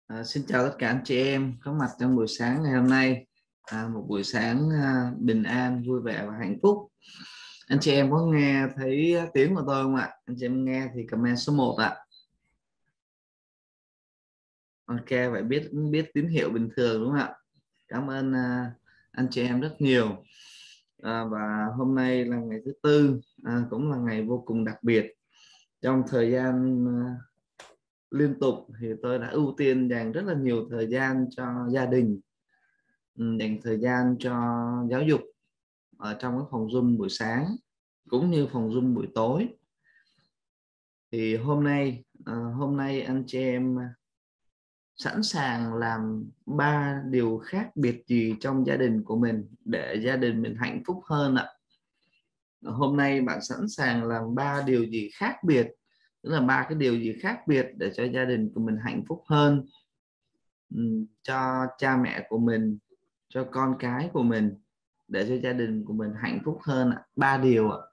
Xin chào tất cả anh chị em có mặt trong buổi sáng ngày hôm nay. Một buổi sáng bình an, vui vẻ và hạnh phúc. Anh chị em có nghe thấy tiếng của tôi không ạ? Anh chị em nghe thì comment số 1 ạ. Ok, vậy biết tín hiệu bình thường đúng không ạ? Cảm ơn anh chị em rất nhiều. Và hôm nay là ngày thứ tư, cũng là ngày vô cùng đặc biệt. Trong thời gian liên tục thì tôi đã ưu tiên dành rất là nhiều thời gian cho gia đình, dành thời gian cho giáo dục ở trong cái phòng Zoom buổi sáng cũng như phòng Zoom buổi tối. Thì hôm nay anh chị em sẵn sàng làm 3 điều khác biệt gì trong gia đình của mình để gia đình mình hạnh phúc hơn ạ? Hôm nay bạn sẵn sàng làm 3 điều gì khác biệt, tức là 3 cái điều gì khác biệt để cho gia đình của mình hạnh phúc hơn, cho cha mẹ của mình, cho con cái của mình, để cho gia đình của mình hạnh phúc hơn ạ. 3 điều ạ.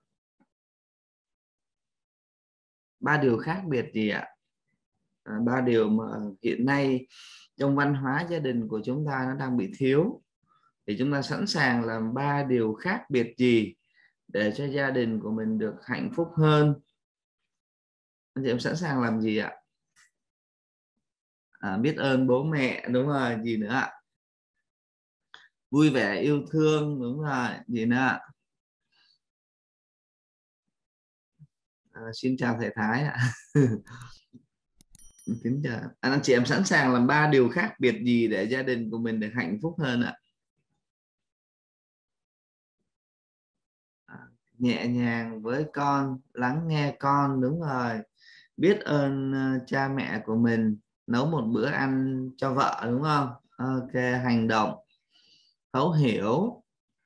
3 điều khác biệt gì ạ? 3 điều mà hiện nay trong văn hóa gia đình của chúng ta nó đang bị thiếu, thì chúng ta sẵn sàng làm 3 điều khác biệt gì để cho gia đình của mình được hạnh phúc hơn. Anh chị em sẵn sàng làm gì ạ? Biết ơn bố mẹ, đúng rồi, gì nữa ạ? Vui vẻ yêu thương, đúng rồi, gì nữa ạ? Xin chào thầy Thái ạ. Kính chào anh chị em, sẵn sàng làm 3 điều khác biệt gì để gia đình của mình được hạnh phúc hơn ạ? Nhẹ nhàng với con, lắng nghe con, đúng rồi. Biết ơn cha mẹ của mình, nấu một bữa ăn cho vợ, đúng không? Ok, hành động, thấu hiểu.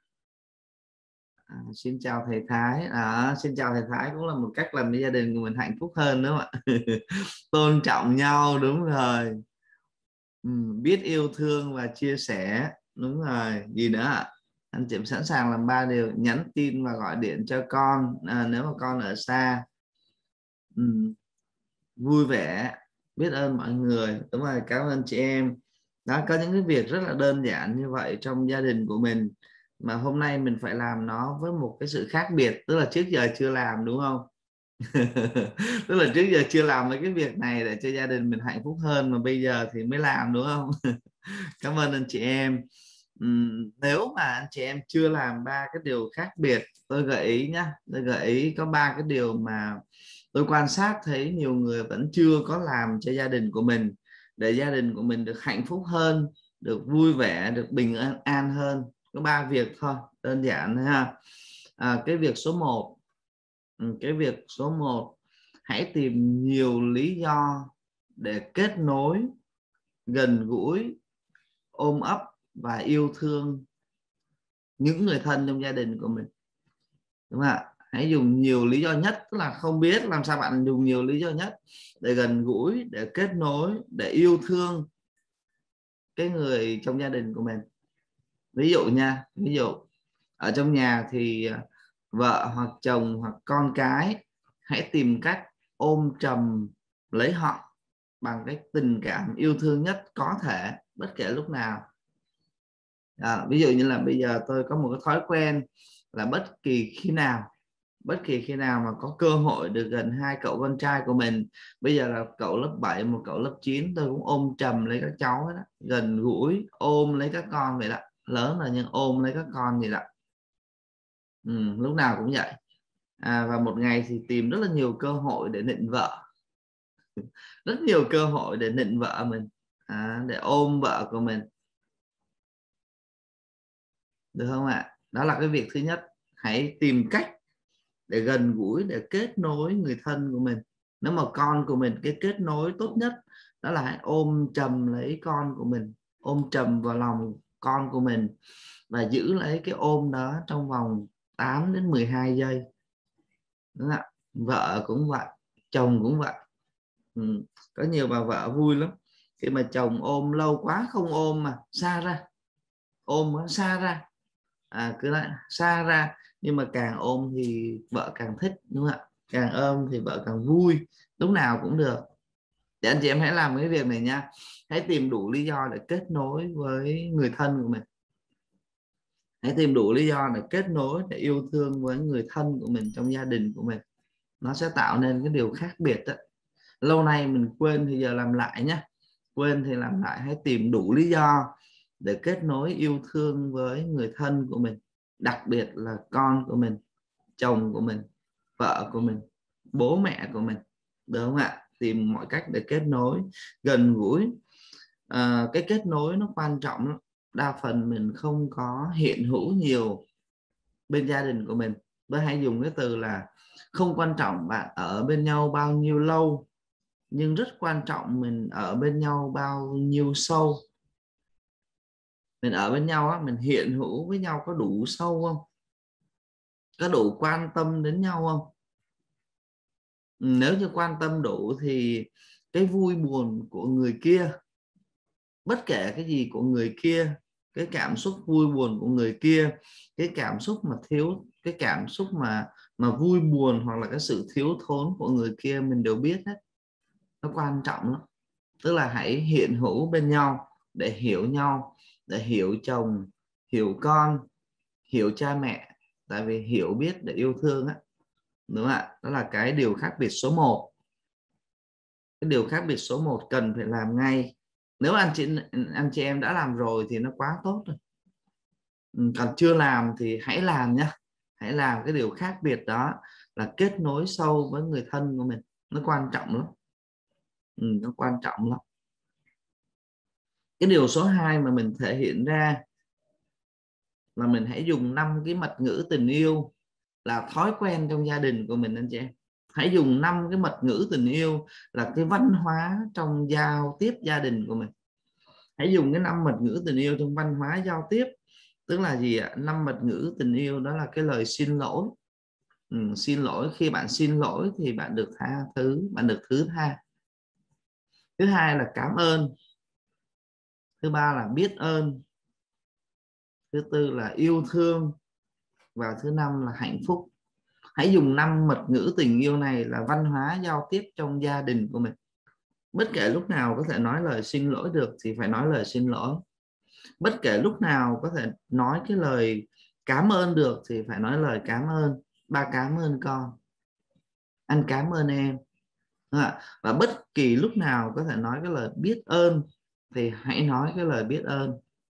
Xin chào thầy Thái. Xin chào thầy Thái cũng là một cách làm cho gia đình của mình hạnh phúc hơn, đúng không ạ? Tôn trọng nhau, đúng rồi. Biết yêu thương và chia sẻ, đúng rồi. Gì nữa ạ? Anh chị sẵn sàng làm 3 điều: nhắn tin và gọi điện cho con nếu mà con ở xa. Vui vẻ, biết ơn mọi người, đúng rồi. Cảm ơn chị em. Đó, có những cái việc rất là đơn giản như vậy trong gia đình của mình mà hôm nay mình phải làm nó với một cái sự khác biệt, tức là trước giờ chưa làm, đúng không? Tức là trước giờ chưa làm mấy cái việc này để cho gia đình mình hạnh phúc hơn, mà bây giờ thì mới làm, đúng không? Cảm ơn anh chị em. Nếu mà anh chị em chưa làm 3 cái điều khác biệt, tôi gợi ý nhá, tôi gợi ý có 3 cái điều mà tôi quan sát thấy nhiều người vẫn chưa có làm cho gia đình của mình, để gia đình của mình được hạnh phúc hơn, được vui vẻ, được bình an hơn. Có 3 việc thôi, đơn giản thôi ha. Cái việc số 1, cái việc số 1, hãy tìm nhiều lý do để kết nối, gần gũi, ôm ấp và yêu thương những người thân trong gia đình của mình, đúng không ạ? Hãy dùng nhiều lý do nhất, tức là không biết làm sao bạn dùng nhiều lý do nhất để gần gũi, để kết nối, để yêu thương cái người trong gia đình của mình. Ví dụ nha, ví dụ ở trong nhà thì vợ hoặc chồng hoặc con cái, hãy tìm cách ôm chầm lấy họ bằng cái tình cảm yêu thương nhất có thể, bất kể lúc nào. Ví dụ như là bây giờ tôi có một cái thói quen là bất kỳ khi nào mà có cơ hội được gần hai cậu con trai của mình, bây giờ là cậu lớp 7, một cậu lớp 9, tôi cũng ôm chầm lấy các cháu đó, gần gũi ôm lấy các con vậy đó. Lớn rồi nhưng ôm lấy các con vậy đó. Lúc nào cũng vậy. Và một ngày thì tìm rất là nhiều cơ hội để nịnh vợ, rất nhiều cơ hội để nịnh vợ mình, để ôm vợ của mình, được không ạ? Đó là cái việc thứ nhất. Hãy tìm cách để gần gũi, để kết nối người thân của mình. Nếu mà con của mình, cái kết nối tốt nhất đó là hãy ôm chầm lấy con của mình, ôm chầm vào lòng con của mình và giữ lấy cái ôm đó trong vòng 8 đến 12 giây. Đúng không? Vợ cũng vậy, chồng cũng vậy. Có nhiều bà vợ vui lắm, khi mà chồng ôm lâu quá không ôm mà xa ra, ôm nó xa ra, cứ lại xa ra, nhưng mà càng ôm thì vợ càng thích, đúng không ạ? Càng ôm thì vợ càng vui, lúc nào cũng được. Thì anh chị em hãy làm cái việc này nha, hãy tìm đủ lý do để kết nối với người thân của mình, hãy tìm đủ lý do để kết nối, để yêu thương với người thân của mình trong gia đình của mình. Nó sẽ tạo nên cái điều khác biệt đó. Lâu nay mình quên thì giờ làm lại nhé, quên thì làm lại, hãy tìm đủ lý do để kết nối yêu thương với người thân của mình, đặc biệt là con của mình, chồng của mình, vợ của mình, bố mẹ của mình, được không ạ? Tìm mọi cách để kết nối gần gũi. Cái kết nối nó quan trọng lắm. Đa phần mình không có hiện hữu nhiều bên gia đình của mình. Tôi hay dùng cái từ là không quan trọng bạn ở bên nhau bao nhiêu lâu, nhưng rất quan trọng mình ở bên nhau bao nhiêu sâu. Mình ở bên nhau á, mình hiện hữu với nhau có đủ sâu không, có đủ quan tâm đến nhau không? Nếu như quan tâm đủ thì cái vui buồn của người kia, bất kể cái gì của người kia, cái cảm xúc vui buồn của người kia, cái cảm xúc mà thiếu, cái cảm xúc mà vui buồn hoặc là cái sự thiếu thốn của người kia mình đều biết hết. Nó quan trọng lắm. Tức là hãy hiện hữu bên nhau để hiểu nhau, để hiểu chồng, hiểu con, hiểu cha mẹ. Tại vì hiểu biết để yêu thương á, đúng không ạ? Đó là cái điều khác biệt số 1. Cái điều khác biệt số 1 cần phải làm ngay. Nếu anh chị em đã làm rồi thì nó quá tốt rồi. Còn chưa làm thì hãy làm nhé. Hãy làm cái điều khác biệt đó, là kết nối sâu với người thân của mình. Nó quan trọng lắm. Nó quan trọng lắm. Cái điều số 2 mà mình thể hiện ra là mình hãy dùng 5 cái mật ngữ tình yêu là thói quen trong gia đình của mình anh chị em. Hãy dùng 5 cái mật ngữ tình yêu là cái văn hóa trong giao tiếp gia đình của mình. Hãy dùng cái 5 mật ngữ tình yêu trong văn hóa giao tiếp. Tức là gì ạ? 5 mật ngữ tình yêu đó là cái lời xin lỗi. Xin lỗi, khi bạn xin lỗi thì bạn được tha thứ, bạn được thứ tha. Thứ hai là cảm ơn. Thứ ba là biết ơn. Thứ tư là yêu thương. Và thứ năm là hạnh phúc. Hãy dùng 5 mật ngữ tình yêu này là văn hóa giao tiếp trong gia đình của mình. Bất kể lúc nào có thể nói lời xin lỗi được thì phải nói lời xin lỗi. Bất kể lúc nào có thể nói cái lời cảm ơn được thì phải nói lời cảm ơn. Ba cảm ơn con, anh cảm ơn em. Và bất kỳ lúc nào có thể nói cái lời biết ơn thì hãy nói cái lời biết ơn.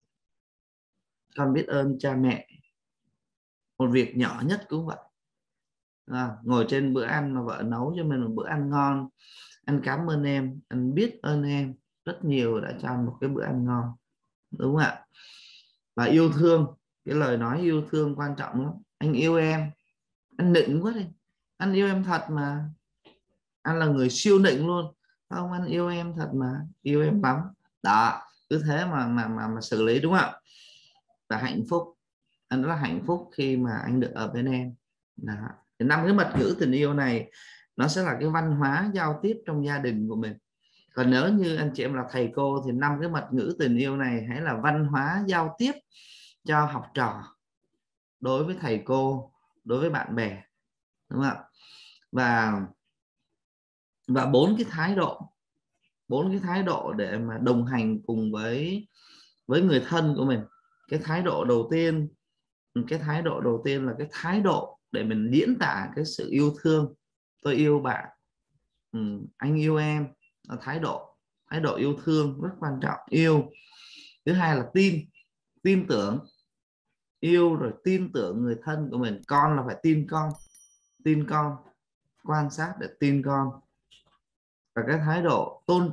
Con biết ơn cha mẹ. Một việc nhỏ nhất cũng vậy. Ngồi trên bữa ăn mà vợ nấu cho mình một bữa ăn ngon, anh cảm ơn em, anh biết ơn em rất nhiều đã cho anh một cái bữa ăn ngon, đúng không ạ? Và yêu thương, cái lời nói yêu thương quan trọng lắm. Anh yêu em, anh nịnh quá đi, anh yêu em thật mà, anh là người siêu nịnh luôn, không, anh yêu em thật mà, yêu em lắm. Đó, cứ thế mà xử lý, đúng không ạ? Và hạnh phúc, anh rất là hạnh phúc khi mà anh được ở bên em. Đó. Thì 5 cái mật ngữ tình yêu này nó sẽ là cái văn hóa giao tiếp trong gia đình của mình. Còn nếu như anh chị em là thầy cô thì 5 cái mật ngữ tình yêu này hãy là văn hóa giao tiếp cho học trò, đối với thầy cô, đối với bạn bè, đúng không ạ? Và 4 cái thái độ để mà đồng hành cùng với người thân của mình. Cái thái độ đầu tiên là cái thái độ để mình diễn tả cái sự yêu thương. Tôi yêu bạn, anh yêu em, là thái độ yêu thương rất quan trọng. Yêu. Thứ hai là tin tưởng. Yêu rồi tin tưởng người thân của mình. Con là phải tin con, quan sát để tin con. Và cái thái độ tôn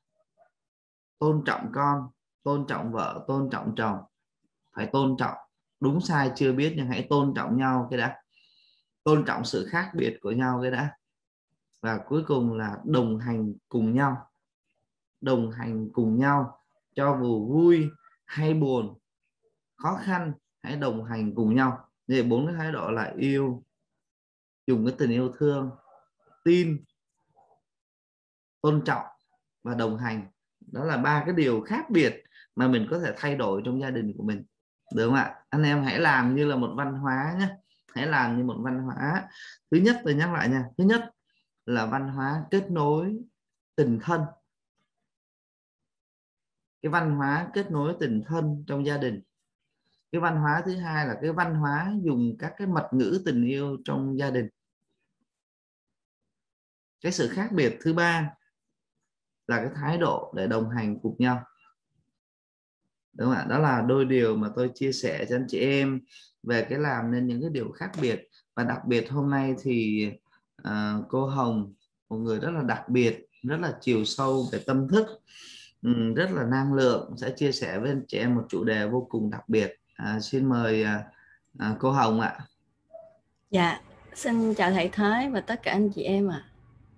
trọng con, tôn trọng vợ, tôn trọng chồng. Phải tôn trọng, đúng sai chưa biết nhưng hãy tôn trọng nhau cái đã, tôn trọng sự khác biệt của nhau cái đã. Và cuối cùng là đồng hành cùng nhau cho dù vui hay buồn, khó khăn, hãy đồng hành cùng nhau. Vậy 4 cái thái độ là yêu, dùng cái tình yêu thương, tin, tôn trọng và đồng hành. Đó là 3 cái điều khác biệt mà mình có thể thay đổi trong gia đình của mình, được không ạ? Anh em hãy làm như là một văn hóa nhé, hãy làm như một văn hóa. Thứ nhất, tôi nhắc lại nha, thứ nhất là văn hóa kết nối tình thân, cái văn hóa kết nối tình thân trong gia đình. Cái văn hóa thứ hai là cái văn hóa dùng các cái mật ngữ tình yêu trong gia đình. Cái sự khác biệt thứ ba là cái thái độ để đồng hành cùng nhau. Đúng không ạ? Đó là đôi điều mà tôi chia sẻ cho anh chị em về cái làm nên những cái điều khác biệt. Và đặc biệt hôm nay thì cô Hồng, một người rất là đặc biệt, rất là chiều sâu về tâm thức, rất là năng lượng, sẽ chia sẻ với anh chị em một chủ đề vô cùng đặc biệt. Xin mời cô Hồng ạ. Dạ, xin chào thầy Thái và tất cả anh chị em ạ.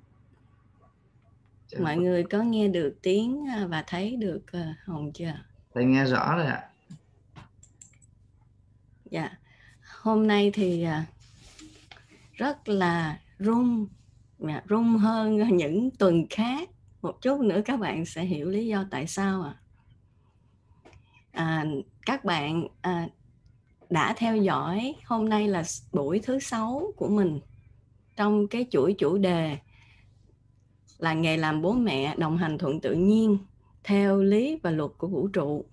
Mọi người có nghe được tiếng và thấy được Hồng chưa? Thầy nghe rõ rồi ạ. Dạ, hôm nay thì rất là rung hơn những tuần khác. Một chút nữa các bạn sẽ hiểu lý do tại sao ạ. Các bạn đã theo dõi, hôm nay là buổi thứ 6 của mình trong cái chuỗi chủ đề là nghề làm bố mẹ đồng hành thuận tự nhiên theo lý và luật của vũ trụ.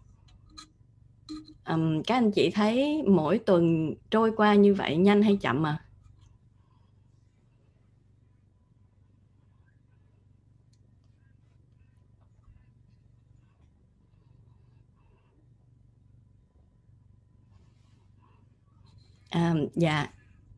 Các anh chị thấy mỗi tuần trôi qua như vậy nhanh hay chậm à? Dạ.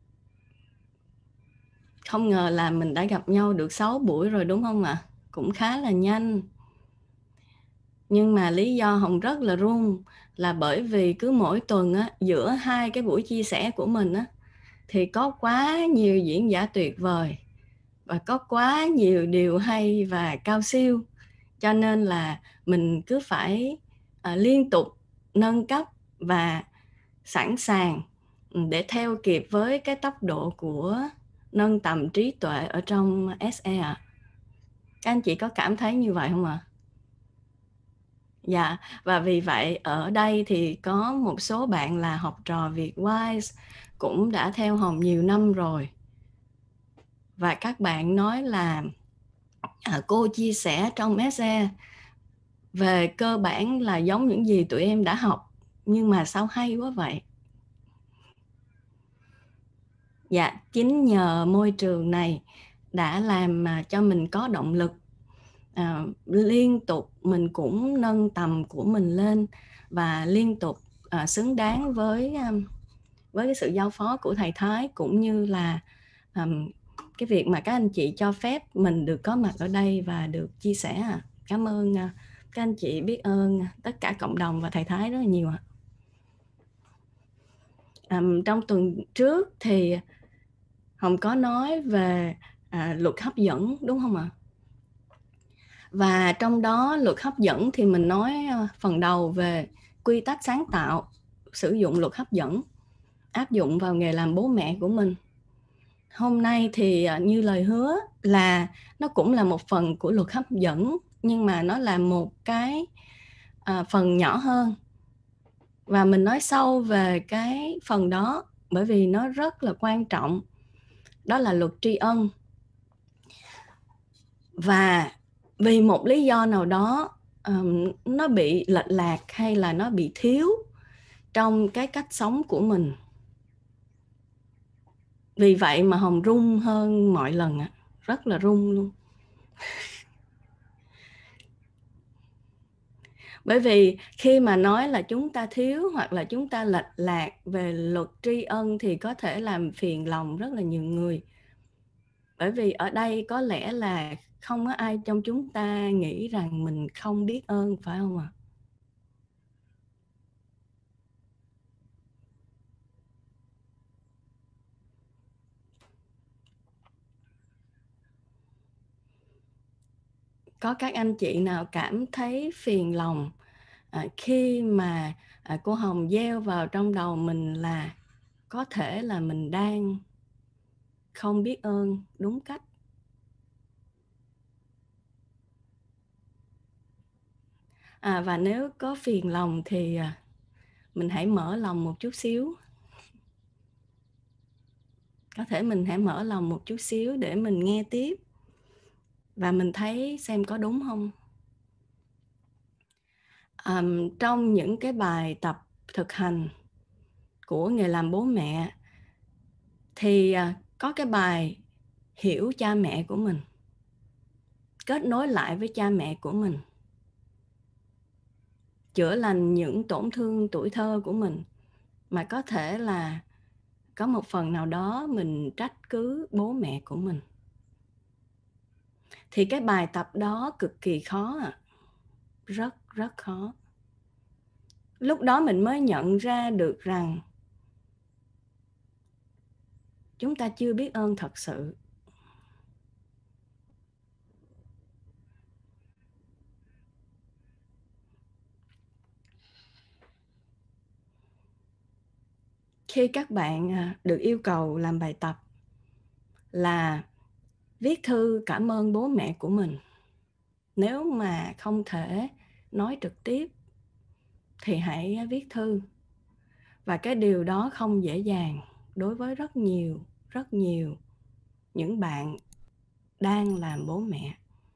Không ngờ là mình đã gặp nhau được 6 buổi rồi đúng không ạ? Cũng khá là nhanh. Nhưng mà lý do Hồng rất là run là bởi vì cứ mỗi tuần á, giữa hai cái buổi chia sẻ của mình á, thì có quá nhiều diễn giả tuyệt vời và có quá nhiều điều hay và cao siêu. Cho nên là mình cứ phải liên tục nâng cấp và sẵn sàng để theo kịp với cái tốc độ của nâng tầm trí tuệ ở trong SE ạ. Các anh chị có cảm thấy như vậy không ạ? Dạ, và vì vậy ở đây thì có một số bạn là học trò Việt-Wise cũng đã theo Hồng nhiều năm rồi. Và các bạn nói là cô chia sẻ trong SE về cơ bản là giống những gì tụi em đã học, nhưng mà sao hay quá vậy? Dạ, chính nhờ môi trường này đã làm cho mình có động lực. Liên tục mình cũng nâng tầm của mình lên và liên tục xứng đáng với cái sự giao phó của thầy Thái, cũng như là cái việc mà các anh chị cho phép mình được có mặt ở đây và được chia sẻ. Cảm ơn các anh chị, biết ơn tất cả cộng đồng và thầy Thái rất là nhiều. Trong tuần trước thì Hồng có nói về luật hấp dẫn đúng không ạ? Và trong đó luật hấp dẫn thì mình nói phần đầu về quy tắc sáng tạo, sử dụng luật hấp dẫn, áp dụng vào nghề làm bố mẹ của mình. Hôm nay thì như lời hứa là nó cũng là một phần của luật hấp dẫn, nhưng mà nó là một cái phần nhỏ hơn. Và mình nói sâu về cái phần đó bởi vì nó rất là quan trọng. Đó là luật tri ân. Và vì một lý do nào đó nó bị lệch lạc hay là nó bị thiếu trong cái cách sống của mình. Vì vậy mà Hồng run hơn mọi lần ạ. Rất là run luôn. Bởi vì khi mà nói là chúng ta thiếu hoặc là chúng ta lệch lạc về luật tri ân thì có thể làm phiền lòng rất là nhiều người. Bởi vì ở đây có lẽ là không có ai trong chúng ta nghĩ rằng mình không biết ơn, phải không ạ? Có các anh chị nào cảm thấy phiền lòng khi mà cô Hồng gieo vào trong đầu mình là có thể là mình đang không biết ơn đúng cách? Và nếu có phiền lòng thì mình hãy mở lòng một chút xíu. Có thể mình hãy mở lòng một chút xíu để mình nghe tiếp và mình thấy xem có đúng không. Trong những cái bài tập thực hành của nghề làm bố mẹ thì có cái bài hiểu cha mẹ của mình, kết nối lại với cha mẹ của mình, chữa lành những tổn thương tuổi thơ của mình, mà có thể là có một phần nào đó mình trách cứ bố mẹ của mình. Thì cái bài tập đó cực kỳ khó ạ. Rất rất khó. Lúc đó mình mới nhận ra được rằng chúng ta chưa biết ơn thật sự. Khi các bạn được yêu cầu làm bài tập là viết thư cảm ơn bố mẹ của mình, nếu mà không thể nói trực tiếp thì hãy viết thư. Và cái điều đó không dễ dàng đối với rất nhiều những bạn đang làm bố mẹ.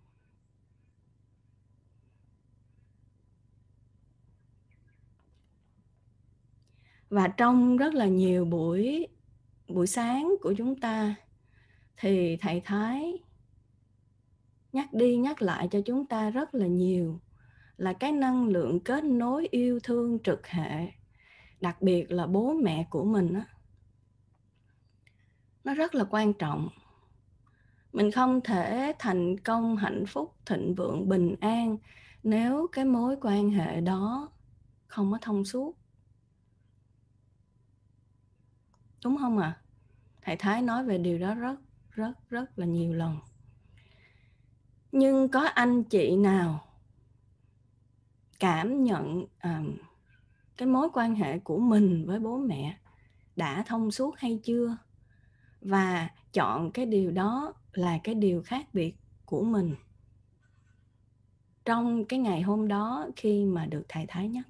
Và trong rất là nhiều buổi sáng của chúng ta thì thầy Thái nhắc đi nhắc lại cho chúng ta rất là nhiều là cái năng lượng kết nối yêu thương trực hệ, đặc biệt là bố mẹ của mình á, nó rất là quan trọng. Mình không thể thành công, hạnh phúc, thịnh vượng, bình an nếu cái mối quan hệ đó không có thông suốt. Đúng không ạ? Thầy Thái nói về điều đó rất là nhiều lần. Nhưng có anh chị nào cảm nhận cái mối quan hệ của mình với bố mẹ đã thông suốt hay chưa? Và chọn cái điều đó là cái điều khác biệt của mình trong cái ngày hôm đó khi mà được thầy Thái nhắc.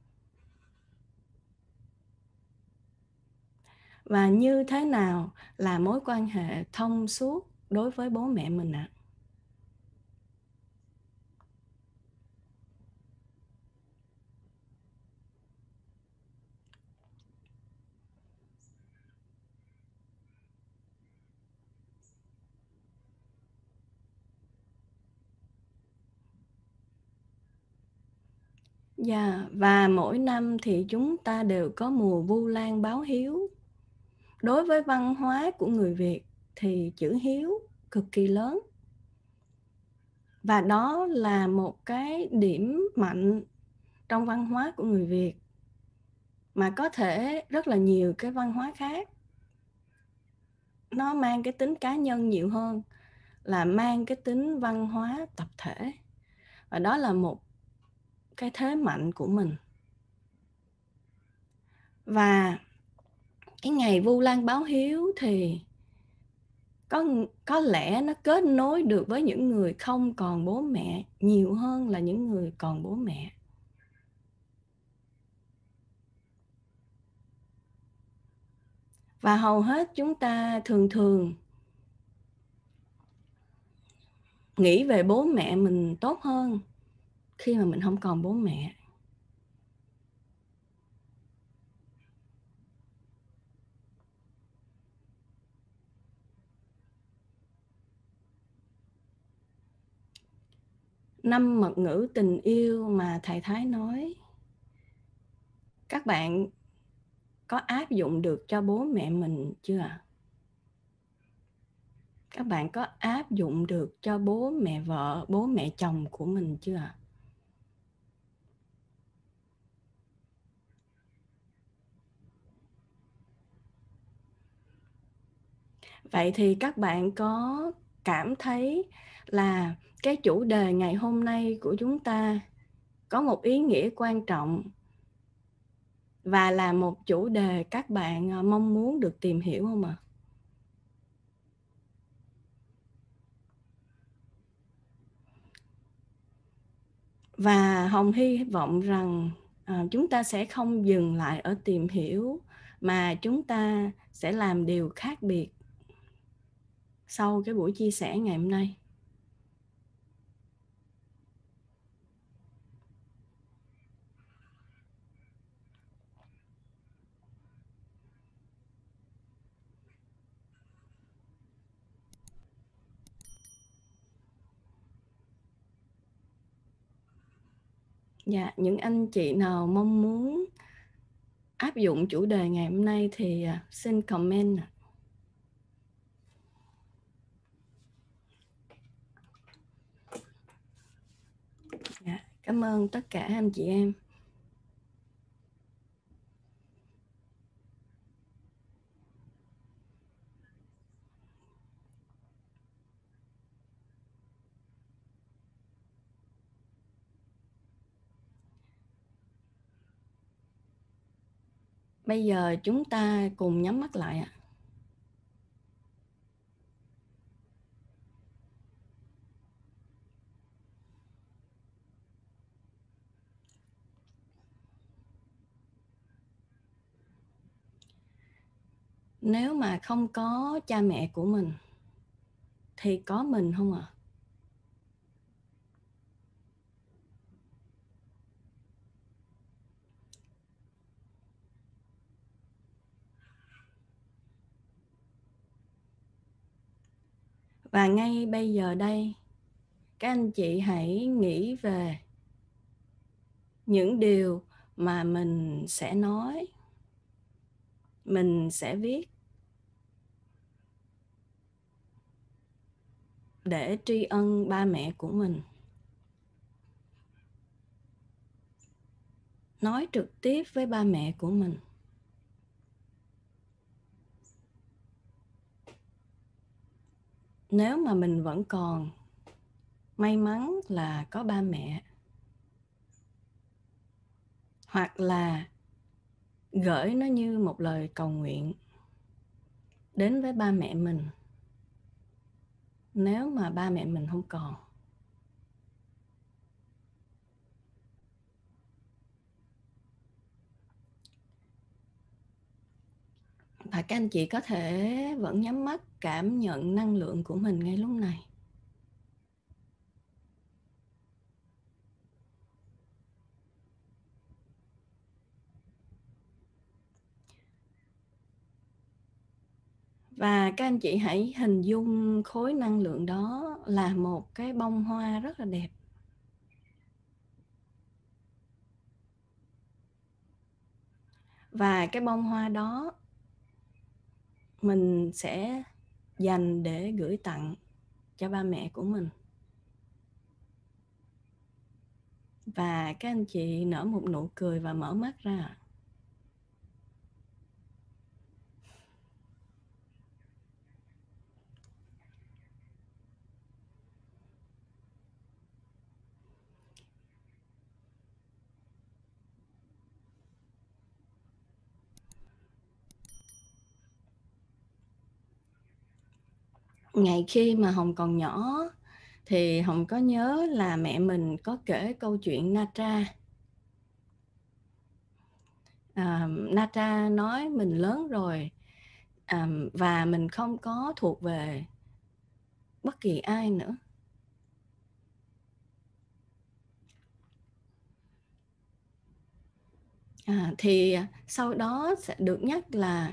Và như thế nào là mối quan hệ thông suốt đối với bố mẹ mình ạ? Và mỗi năm thì chúng ta đều có mùa Vu Lan báo hiếu. Đối với văn hóa của người Việt thì chữ hiếu cực kỳ lớn. Và đó là một cái điểm mạnh trong văn hóa của người Việt mà có thể rất là nhiều cái văn hóa khác nó mang cái tính cá nhân nhiều hơn là mang cái tính văn hóa tập thể. Và đó là một cái thế mạnh của mình. Và cái ngày Vu Lan báo hiếu thì có lẽ nó kết nối được với những người không còn bố mẹ nhiều hơn là những người còn bố mẹ. Và hầu hết chúng ta thường nghĩ về bố mẹ mình tốt hơn khi mà mình không còn bố mẹ. Năm mật ngữ tình yêu mà thầy Thái nói, các bạn có áp dụng được cho bố mẹ mình chưa ạ? Các bạn có áp dụng được cho bố mẹ vợ, bố mẹ chồng của mình chưa ạ? Vậy thì các bạn có cảm thấy là cái chủ đề ngày hôm nay của chúng ta có một ý nghĩa quan trọng và là một chủ đề các bạn mong muốn được tìm hiểu không ạ? Và Hồng hy vọng rằng chúng ta sẽ không dừng lại ở tìm hiểu mà chúng ta sẽ làm điều khác biệt sau cái buổi chia sẻ ngày hôm nay. Dạ, những anh chị nào mong muốn áp dụng chủ đề ngày hôm nay thì xin comment. Dạ, cảm ơn tất cả anh chị em. Bây giờ chúng ta cùng nhắm mắt lại ạ. Nếu mà không có cha mẹ của mình thì có mình không ạ? Và ngay bây giờ đây, các anh chị hãy nghĩ về những điều mà mình sẽ nói, mình sẽ viết để tri ân ba mẹ của mình. Nói trực tiếp với ba mẹ của mình. Nếu mà mình vẫn còn may mắn là có ba mẹ, hoặc là gửi nó như một lời cầu nguyện đến với ba mẹ mình nếu mà ba mẹ mình không còn. Và các anh chị có thể vẫn nhắm mắt cảm nhận năng lượng của mình ngay lúc này. Và các anh chị hãy hình dung khối năng lượng đó là một cái bông hoa rất là đẹp. Và cái bông hoa đó mình sẽ dành để gửi tặng cho ba mẹ của mình. Và các anh chị nở một nụ cười và mở mắt ra. Ngày khi mà Hồng còn nhỏ thì Hồng có nhớ là mẹ mình có kể câu chuyện Natra. Natra nói mình lớn rồi và mình không có thuộc về bất kỳ ai nữa. Thì sau đó sẽ được nhắc là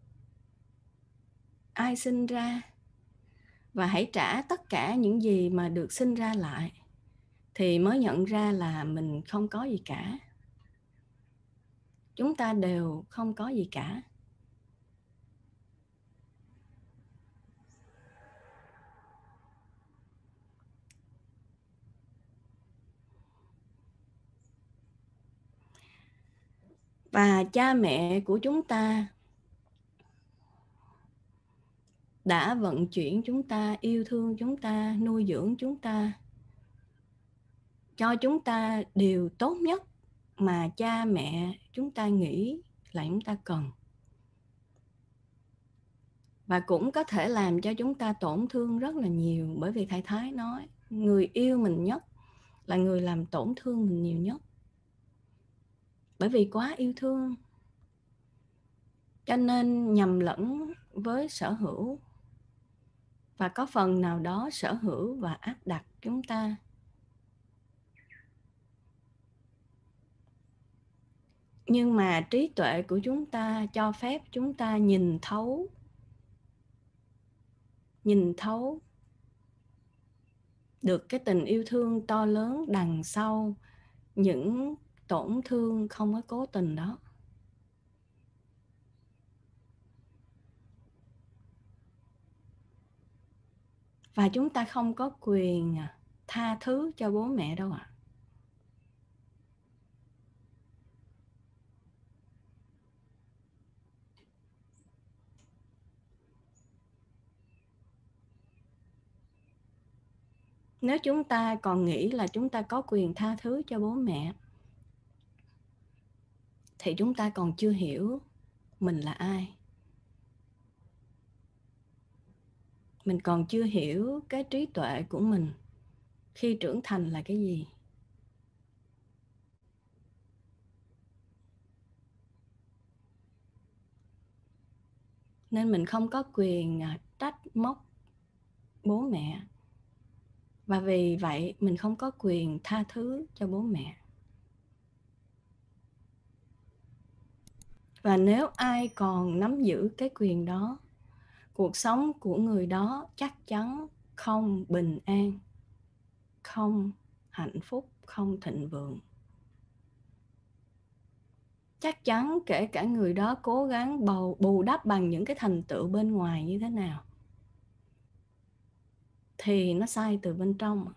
ai sinh ra và hãy trả tất cả những gì mà được sinh ra lại, thì mới nhận ra là mình không có gì cả. Chúng ta đều không có gì cả. Và cha mẹ của chúng ta đã vận chuyển chúng ta, yêu thương chúng ta, nuôi dưỡng chúng ta, cho chúng ta điều tốt nhất mà cha mẹ chúng ta nghĩ là chúng ta cần. Và cũng có thể làm cho chúng ta tổn thương rất là nhiều, bởi vì thầy Thái nói người yêu mình nhất là người làm tổn thương mình nhiều nhất. Bởi vì quá yêu thương cho nên nhầm lẫn với sở hữu, và có phần nào đó sở hữu và áp đặt chúng ta. Nhưng mà trí tuệ của chúng ta cho phép chúng ta nhìn thấu được cái tình yêu thương to lớn đằng sau những tổn thương không có cố tình đó. Và chúng ta không có quyền tha thứ cho bố mẹ đâu ạ. Nếu chúng ta còn nghĩ là chúng ta có quyền tha thứ cho bố mẹ thì chúng ta còn chưa hiểu mình là ai. Mình còn chưa hiểu cái trí tuệ của mình khi trưởng thành là cái gì. Nên mình không có quyền trách móc bố mẹ. Và vì vậy mình không có quyền tha thứ cho bố mẹ. Và nếu ai còn nắm giữ cái quyền đó, cuộc sống của người đó chắc chắn không bình an, không hạnh phúc, không thịnh vượng. Chắc chắn kể cả người đó cố gắng bù đắp bằng những cái thành tựu bên ngoài như thế nào thì nó sai từ bên trong.